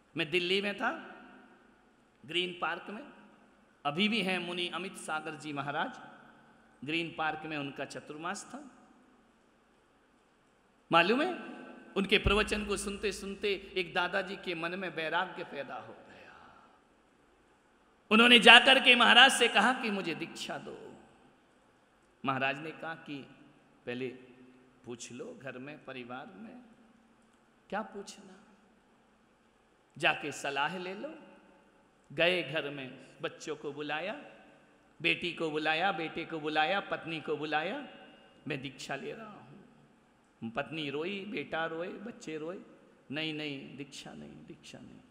मैं दिल्ली में था, ग्रीन पार्क में, अभी भी हैं मुनि अमित सागर जी महाराज, ग्रीन पार्क में उनका चतुर्मास था। मालूम है, उनके प्रवचन को सुनते सुनते एक दादाजी के मन में वैराग्य पैदा हो गया। उन्होंने जाकर के महाराज से कहा कि मुझे दीक्षा दो। महाराज ने कहा कि पहले पूछ लो घर में, परिवार में, क्या पूछना, जाके सलाह ले लो। गए घर में, बच्चों को बुलाया, बेटी को बुलाया, बेटे को बुलाया, पत्नी को बुलाया, मैं दीक्षा ले रहा हूँ। पत्नी रोई, बेटा रोए, बच्चे रोए, नहीं नहीं दीक्षा नहीं, दीक्षा नहीं।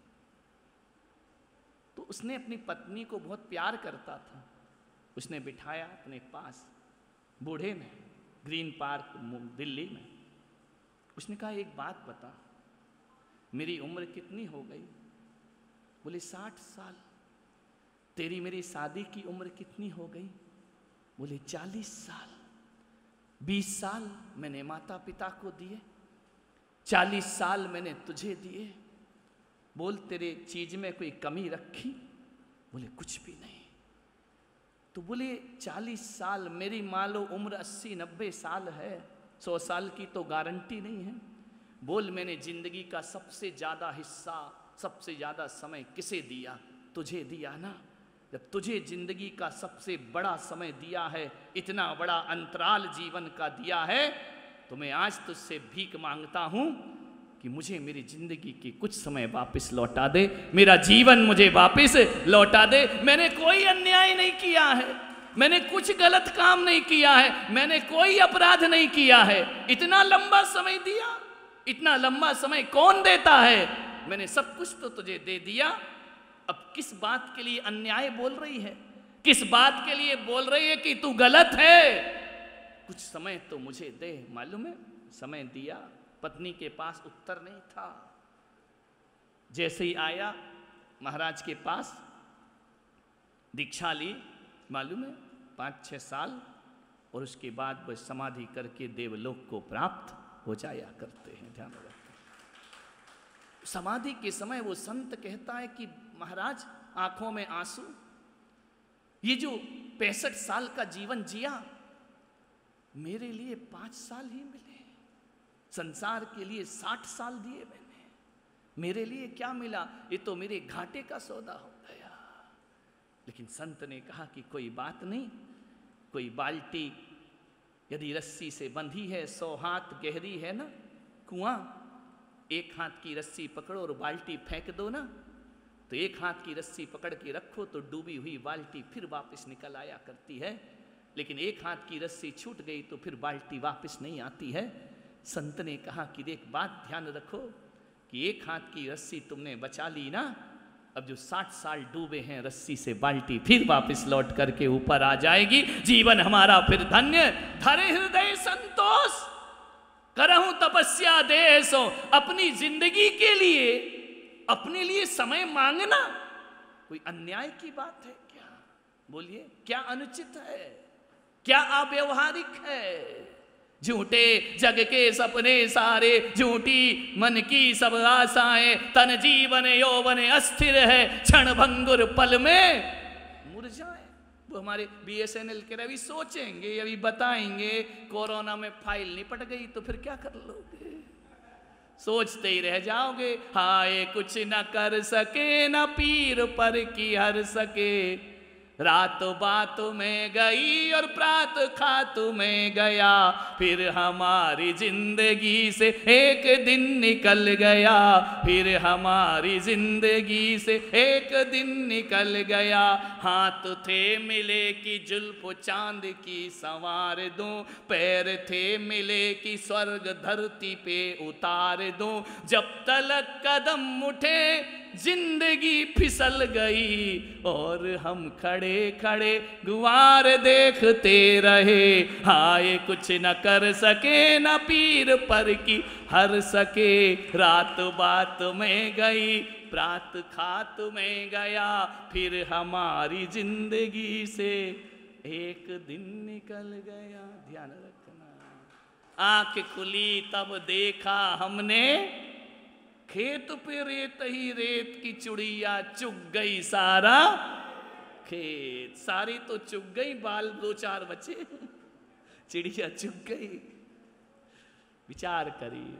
तो उसने अपनी पत्नी को बहुत प्यार करता था, उसने बिठाया अपने पास, बूढ़े ने, ग्रीन पार्क दिल्ली में। उसने कहा एक बात बता, मेरी उम्र कितनी हो गई? बोले 60 साल। तेरी मेरी शादी की उम्र कितनी हो गई? बोले 40 साल। 20 साल मैंने माता पिता को दिए, 40 साल मैंने तुझे दिए। बोल तेरे चीज में कोई कमी रखी? बोले कुछ भी नहीं। तो बोले 40 साल, मेरी मान लो उम्र 80-90 साल है, 100 साल की तो गारंटी नहीं है। बोल मैंने जिंदगी का सबसे ज्यादा हिस्सा, सबसे ज्यादा समय किसे दिया? तुझे दिया ना। जब तुझे जिंदगी का सबसे बड़ा समय दिया है, इतना बड़ा अंतराल जीवन का दिया है, तो मैं आज तुझसे भीख मांगता हूं कि मुझे मेरी जिंदगी की कुछ समय वापस लौटा दे, मेरा जीवन मुझे वापस लौटा दे। मैंने कोई अन्याय नहीं किया है, मैंने कुछ गलत काम नहीं किया है, मैंने कोई अपराध नहीं किया है। इतना लंबा समय दिया, इतना लंबा समय कौन देता है? मैंने सब कुछ तो तुझे दे दिया, अब किस बात के लिए अन्याय बोल रही है? किस बात के लिए बोल रही है कि तू गलत है? कुछ समय तो मुझे दे। मालूम है, समय दिया, पत्नी के पास उत्तर नहीं था। जैसे ही आया महाराज के पास, दीक्षा ली, मालूम है 5-6 साल, और उसके बाद वह समाधि करके देवलोक को प्राप्त हो जाया करते हैं। ध्यान रखते। समाधि के समय वो संत कहता है कि महाराज आंखों में आंसू, ये जो 65 साल का जीवन जिया, मेरे लिए 5 साल ही मिले, संसार के लिए 60 साल दिए मैंने, मेरे लिए क्या मिला? ये तो मेरे घाटे का सौदा हो गया। लेकिन संत ने कहा कि कोई बात नहीं, कोई बाल्टी यदि रस्सी से बंधी है, 100 हाथ गहरी है ना कुआं, एक हाथ की रस्सी पकड़ो और बाल्टी फेंक दो ना, तो एक हाथ की रस्सी पकड़ के रखो तो डूबी हुई बाल्टी फिर वापस निकल आया करती है, लेकिन एक हाथ की रस्सी छूट गई तो फिर बाल्टी वापस नहीं आती है। संत ने कहा कि एक बात ध्यान रखो कि एक हाथ की रस्सी तुमने बचा ली ना, अब जो 60 साल डूबे हैं रस्सी से, बाल्टी फिर वापस लौट करके ऊपर आ जाएगी, जीवन हमारा फिर धन्य। धरे हृदय संतोष, करहूं तपस्या देशो। अपनी जिंदगी के लिए, अपने लिए समय मांगना कोई अन्याय की बात है क्या? बोलिए, क्या अनुचित है? क्या अव्यवहारिक है? झूठे जग के सपने सारे, झूठी मन की सब आशाएं, तन जीवन यौवन अस्थिर है, क्षण भंगुर पल में मुरझाए। वो हमारे BSNL के रवि सोचेंगे, अभी बताएंगे, कोरोना में फाइल निपट गई तो फिर क्या कर लोगे? सोचते ही रह जाओगे। हाय कुछ न कर सके, न पीर पर की हर सके, रात बात में गई और प्रात खात में गया, फिर हमारी जिंदगी से एक दिन निकल गया, फिर हमारी जिंदगी से एक दिन निकल गया। हाथ थे मिले कि जुल्फ चांद की संवार दूं, पैर थे मिले कि स्वर्ग धरती पे उतार दूं, जब तलक कदम उठे जिंदगी फिसल गई, और हम खड़े खड़े गुवार देखते रहे। हाय कुछ न कर सके, न पीर पर की हर सके, रात बात में गई, प्रात खात में गया, फिर हमारी जिंदगी से एक दिन निकल गया। ध्यान रखना, आंख खुली तब देखा हमने, खेत पे रेत ही रेत की चुड़िया, चुग गई सारा खेत। सारी तो चुग गई, बाल 2-4 बचे, चिड़िया चुग गई। विचार करिए,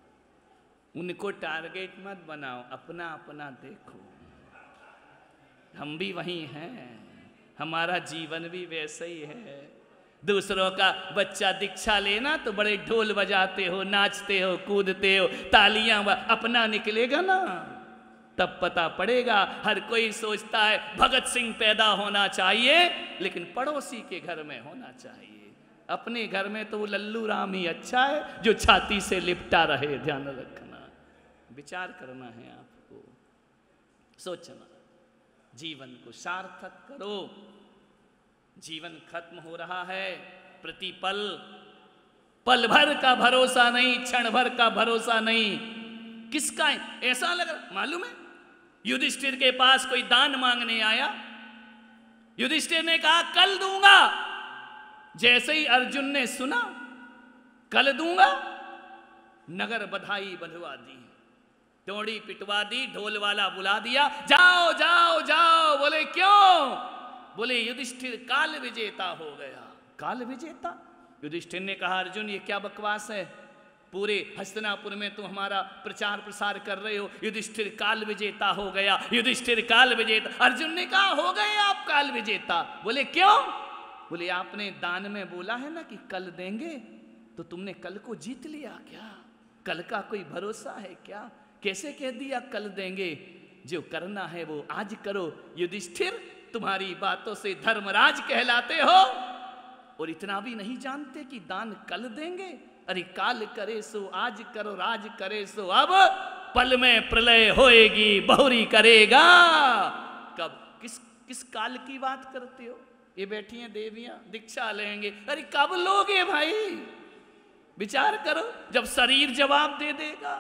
उनको टारगेट मत बनाओ, अपना अपना देखो। हम भी वही हैं, हमारा जीवन भी वैसे ही है। दूसरों का बच्चा दीक्षा लेना तो बड़े ढोल बजाते हो, नाचते हो, कूदते हो, तालियां, अपना निकलेगा ना तब पता पड़ेगा। हर कोई सोचता है भगत सिंह पैदा होना चाहिए, लेकिन पड़ोसी के घर में होना चाहिए। अपने घर में तो वो लल्लू राम ही अच्छा है जो छाती से लिपटा रहे। ध्यान रखना, विचार करना है आपको, सोचना, जीवन को सार्थक करो। जीवन खत्म हो रहा है, प्रतिपल, पल भर का भरोसा नहीं, क्षण भर का भरोसा नहीं। किसका है? ऐसा लग रहा, मालूम है युधिष्ठिर के पास कोई दान मांगने आया, युधिष्ठिर ने कहा कल दूंगा। जैसे ही अर्जुन ने सुना कल दूंगा, नगर बधाई बंधवा दी, डोड़ी पिटवा दी, ढोल वाला बुला दिया, जाओ जाओ जाओ। बोले क्यों? बोले युधिष्ठिर काल विजेता हो गया। काल विजेता? युधिष्ठिर ने कहा अर्जुन ये क्या बकवास है, पूरे हस्तिनापुर में तुम हमारा प्रचार प्रसार कर रहे हो, युधिष्ठिर काल विजेता हो गया, युधिष्ठिर काल विजेता। अर्जुन ने कहा हो गए आप काल विजेता। बोले क्यों? बोले आपने दान में बोला है ना कि कल देंगे, तो तुमने कल को जीत लिया क्या? कल का कोई भरोसा है क्या? कैसे कह दिया कल देंगे? जो करना है वो आज करो। युधिष्ठिर तुम्हारी बातों से धर्मराज कहलाते हो और इतना भी नहीं जानते कि दान कल देंगे। अरे काल करे सो आज करो, राज करे सो अब, पल में प्रलय होएगी बहुरी करेगा। कब? किस काल की बात करते हो? ये बैठी हैं देवियां, दीक्षा लेंगे। अरे कब लोगे भाई? विचार करो, जब शरीर जवाब दे देगा,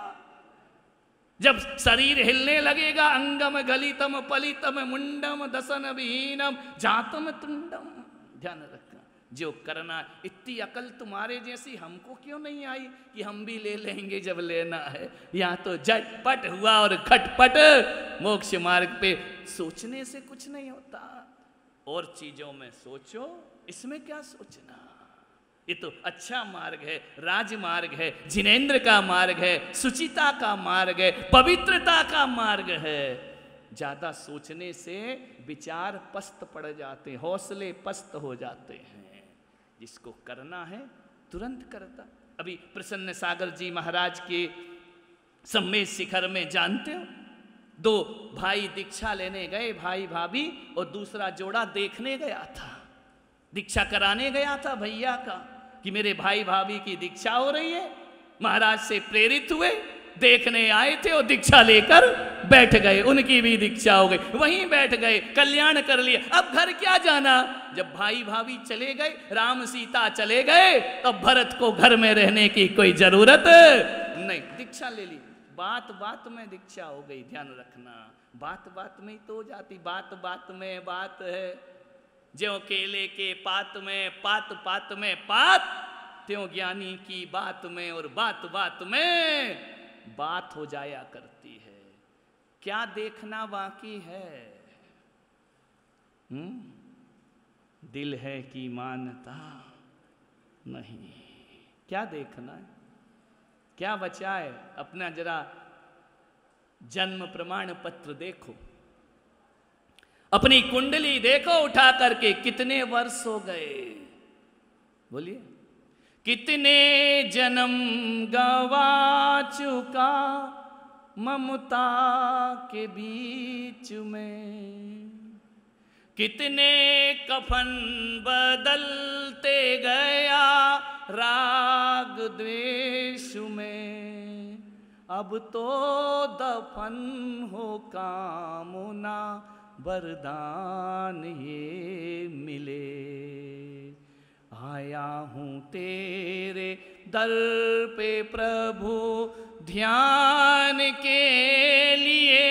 जब शरीर हिलने लगेगा। अंगम गलितम पलितम मुंडम दसन विहीनम जातम तुंडम। ध्यान रखना, जो करना। इतनी अकल तुम्हारे जैसी हमको क्यों नहीं आई कि हम भी ले लेंगे जब लेना है। यहाँ तो झटपट हुआ और खटपट। मोक्ष मार्ग पे सोचने से कुछ नहीं होता, और चीजों में सोचो। इसमें क्या सोचना? ये तो अच्छा मार्ग है, राजमार्ग है, जिनेंद्र का मार्ग है, सुचिता का मार्ग है, पवित्रता का मार्ग है। ज्यादा सोचने से विचार पस्त पड़ जाते, हौसले पस्त हो जाते हैं। जिसको करना है तुरंत करता। अभी प्रसन्न सागर जी महाराज के सम्मेद शिखर में जानते हो, 2 भाई दीक्षा लेने गए, भाई भाभी, और दूसरा जोड़ा देखने गया था, दीक्षा कराने गया था भैया का, कि मेरे भाई भाभी की दीक्षा हो रही है। महाराज से प्रेरित हुए, देखने आए थे और दीक्षा लेकर बैठ गए। उनकी भी दीक्षा हो गई, वहीं बैठ गए, कल्याण कर लिया। अब घर क्या जाना? जब भाई भाभी चले गए, राम सीता चले गए, तब भरत को घर में रहने की कोई जरूरत नहीं, दीक्षा ले ली। बात बात में दीक्षा हो गई। ध्यान रखना, बात बात में ही तो हो जाती। बात बात में बात है, ज्यों केले के पात में पात पात में पात, त्यों ज्ञानी की बात में और बात बात में बात हो जाया करती है। क्या देखना बाकी है? दिल है कि मानता नहीं। क्या देखना है? क्या बचा है? अपना जरा जन्म प्रमाण पत्र देखो, अपनी कुंडली देखो उठा करके, कितने वर्ष हो गए? बोलिए, कितने जन्म गवा चुका ममता के बीच में, कितने कफन बदलते गया राग द्वेष में। अब तो दफन हो कामना वरदान ये मिले। आया हूँ तेरे दर पे प्रभु ध्यान के लिए,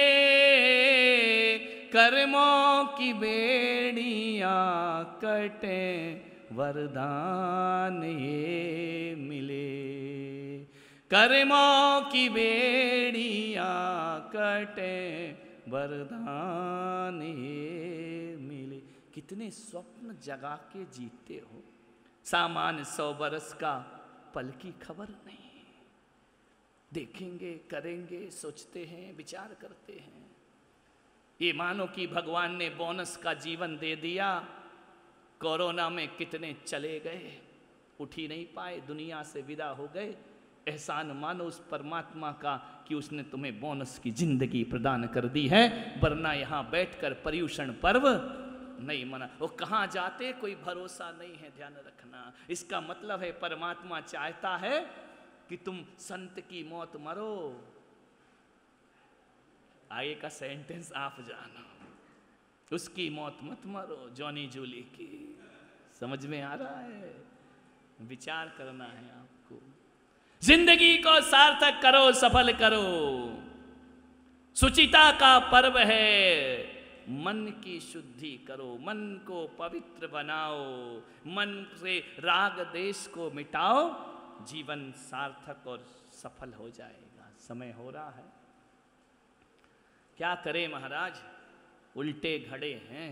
कर्मों की बेड़ियाँ कटे वरदान ये मिले। कर्मों की बेड़ियां कटे वरदान ये मिले। कितने स्वप्न जगा के जीते हो, सामान 100 बरस का पल की खबर नहीं। देखेंगे, करेंगे, सोचते हैं, विचार करते हैं। ये मानो कि भगवान ने बोनस का जीवन दे दिया। कोरोना में कितने चले गए, उठ ही नहीं पाए, दुनिया से विदा हो गए। एहसान मानो उस परमात्मा का कि उसने तुम्हें बोनस की जिंदगी प्रदान कर दी है, वरना यहाँ बैठकर पर्युषण पर्व नहीं मना। वो कहाँ जाते कोई भरोसा नहीं है, ध्यान रखना। इसका मतलब है परमात्मा चाहता है कि तुम संत की मौत मरो। आगे का सेंटेंस आप जानो, उसकी मौत मत मरो, जॉनी जूली की। समझ में आ रहा है? विचार करना है आपको। जिंदगी को सार्थक करो, सफल करो। सुचिता का पर्व है, मन की शुद्धि करो, मन को पवित्र बनाओ, मन से राग देश को मिटाओ, जीवन सार्थक और सफल हो जाएगा। समय हो रहा है, क्या करें महाराज, उल्टे घड़े हैं,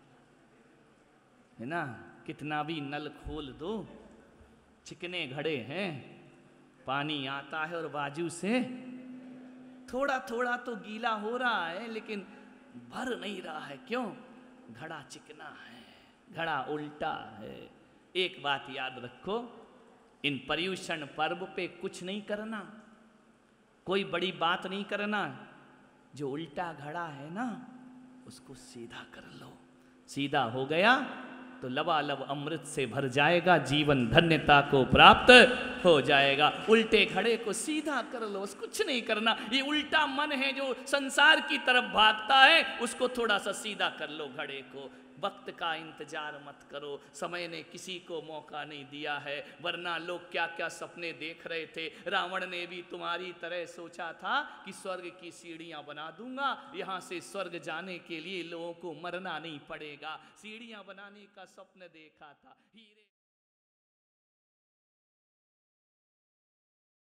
है ना। कितना भी नल खोल दो, चिकने घड़े हैं, पानी आता है और बाजू से थोड़ा थोड़ा तो गीला हो रहा है, लेकिन भर नहीं रहा है। क्यों? घड़ा चिकना है, घड़ा उल्टा है। एक बात याद रखो, इन पर्युषण पर्व पे कुछ नहीं करना, कोई बड़ी बात नहीं करना। जो उल्टा घड़ा है ना, उसको सीधा कर लो। सीधा हो गया तो लबालब अमृत से भर जाएगा, जीवन धन्यता को प्राप्त हो जाएगा। उल्टे घड़े को सीधा कर लो, बस कुछ नहीं करना। ये उल्टा मन है जो संसार की तरफ भागता है, उसको थोड़ा सा सीधा कर लो घड़े को। वक्त का इंतजार मत करो, समय ने किसी को मौका नहीं दिया है, वरना लोग क्या क्या सपने देख रहे थे। रावण ने भी तुम्हारी तरह सोचा था कि स्वर्ग की सीढ़ियां बना दूंगा, यहां से स्वर्ग जाने के लिए लोगों को मरना नहीं पड़ेगा। सीढ़ियां बनाने का स्वप्न देखा था, हीरे